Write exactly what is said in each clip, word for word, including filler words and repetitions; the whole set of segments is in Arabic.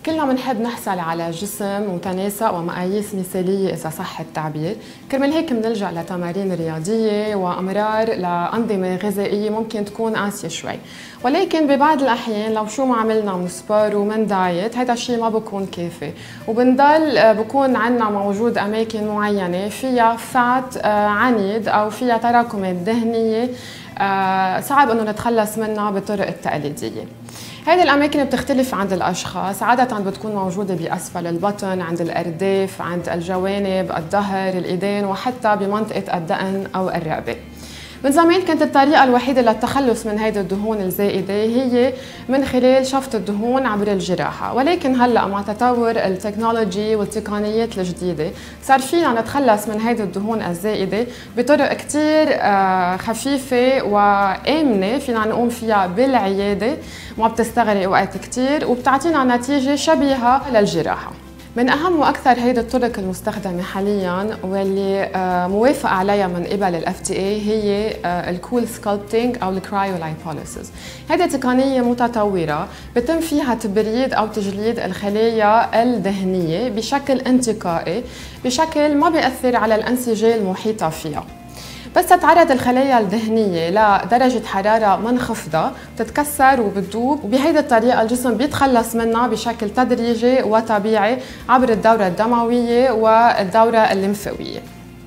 كلنا بنحب نحصل على جسم متناسق ومقاييس مثالية إذا صح التعبير، كرمال هيك بنلجأ لتمارين رياضية وأمرار لأنظمة غذائية ممكن تكون قاسية شوي، ولكن ببعض الأحيان لو شو ما عملنا من سبور ومن دايت هذا الشيء ما بكون كافي، وبنضل بكون عندنا موجود أماكن معينة فيها فات عنيد أو فيها تراكمات دهنية صعب إنه نتخلص منها بالطرق التقليدية. هذه الأماكن بتختلف عند الأشخاص، عادة بتكون موجودة بأسفل البطن، عند الأرداف، عند الجوانب، الظهر، الإيدين، وحتى بمنطقة الدقن أو الرقبة. من زمان كانت الطريقة الوحيدة للتخلص من هذه الدهون الزائدة هي من خلال شفط الدهون عبر الجراحة، ولكن هلأ مع تطور التكنولوجي والتقنيات الجديدة صار فينا نتخلص من هذه الدهون الزائدة بطرق كتير خفيفة وآمنة فينا نقوم فيها بالعيادة، ما بتستغرق وقت كتير وبتعطينا نتيجة شبيهة للجراحة. من أهم وأكثر هيدي الطرق المستخدمة حالياً واللي موافق عليها من قبل ال إف دي إيه هي الكول سكالبتينج أو الكرايولايبوليسيس. هيدي تقنية متطورة بتم فيها تبريد أو تجليد الخلايا الدهنية بشكل انتقائي بشكل ما بيأثر على الأنسجة المحيطة فيها. بس تتعرض الخلايا الدهنية لدرجة حرارة منخفضة بتتكسر وبتذوب، وبهيدي الطريقة الجسم بيتخلص منها بشكل تدريجي وطبيعي عبر الدورة الدموية والدورة الليمفاوية.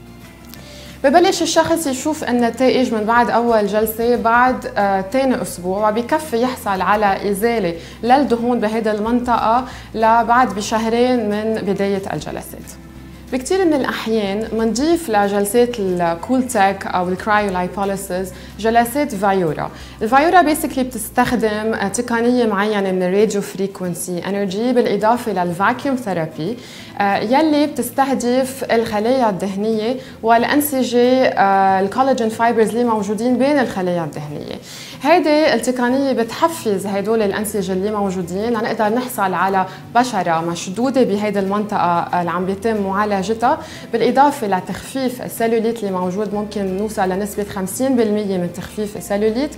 ببلش الشخص يشوف النتائج من بعد أول جلسة بعد ثاني أسبوع، وبيكفي يحصل على إزالة للدهون بهيدي المنطقة لبعد بشهرين من بداية الجلسات. بكثير من الأحيان منضيف لجلسات الكول تك أو الكرايولايبوليسيس جلسات فايورا. الفايورا بيسكلي بتستخدم تقنية معينة من الراديو فريكونسي انرجي بالإضافة للفاكيوم ثيرابي يلي بتستهدف الخلايا الدهنية والأنسجة الكولاجين فايبرز اللي موجودين بين الخلايا الدهنية. هيدي التقنية بتحفز هدول الأنسجة اللي موجودين لنقدر نحصل على بشرة مشدودة بهيدي المنطقة اللي عم بيتم معالجتها، بالإضافة لتخفيف السلوليت اللي موجود، ممكن نوصل لنسبة خمسين بالمئة من تخفيف السلوليت،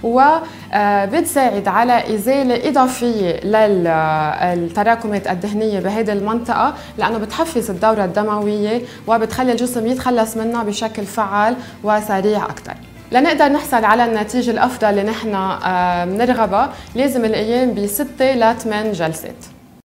وبتساعد على إزالة إضافية للتراكمات الدهنية بهيدي المنطقة لأنه بتحفز الدورة الدموية وبتخلي الجسم يتخلص منها بشكل فعال وسريع أكثر. لنقدر نحصل على النتيجة الأفضل اللي نحن بنرغبها لازم القيام بستة لثمان جلسات.